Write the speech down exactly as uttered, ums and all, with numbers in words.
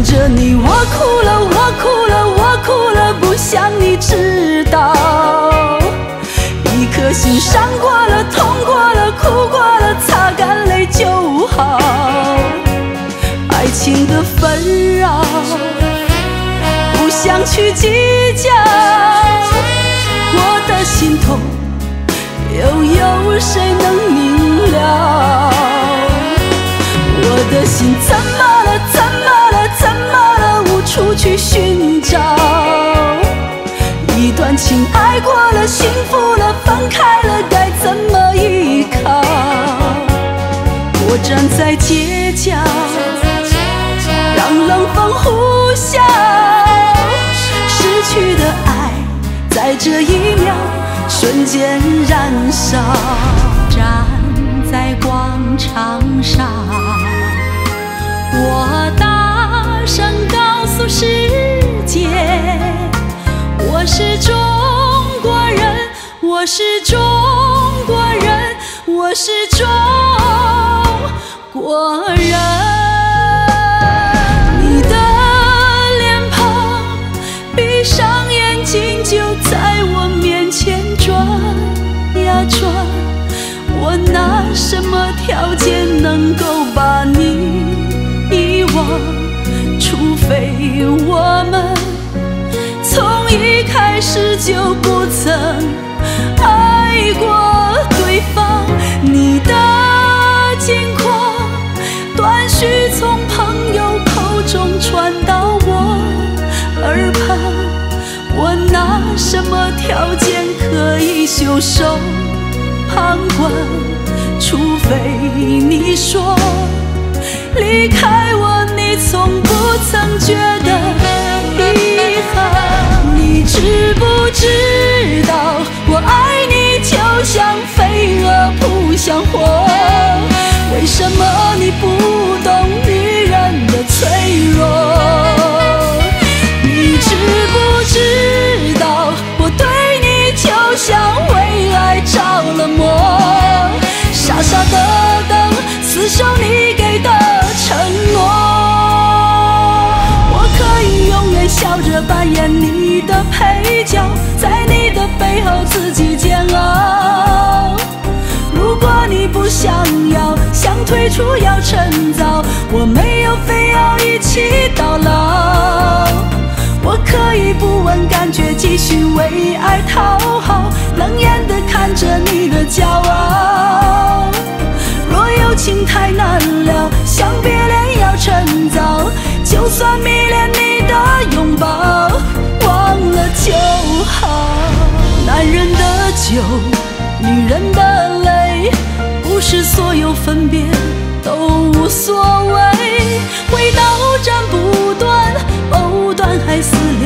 着你，我哭了，我哭了，我哭了，不想你知道。一颗心伤过了，痛过了，哭过了，擦干泪就好。爱情的纷扰，不想去计较。我的心痛，又有谁能明了？我的心怎么了？怎么了？怎么了？无处去寻找。一段情爱过了，幸福了，分开了，该怎么依靠？我站在街角，让冷风呼啸。失去的爱，在这一秒瞬间燃烧。站在广场上，我大声告诉世界，我是中国人，我是中国人，我是中国人。你的脸庞，闭上眼睛就在我面前转呀转，我拿什么条件能够把你遗忘？除非我们从一开始就不曾爱过对方。你的近况断续从朋友口中传到我耳畔，我拿什么条件可以袖手旁观？除非你说离开我，你从不曾觉得遗憾。你知不知道，我爱你就像飞蛾扑向火。为什么你不懂女人的脆弱？你知不知道，我对你就像为爱着了魔。傻傻的等，厮守你给的承诺。我可以永远笑着扮演你的配角，在你的背后自己煎熬。如果你不想要，想退出要趁早，我没有非要一起到老。我可以不问感觉，继续为爱讨好，冷眼地看着你的骄傲。若有情太难了，想别恋要趁早，就算迷恋你的拥抱，忘了就好。男人的酒，女人的泪，不是所有分别都无所谓。回到斩不断，藕断还丝连，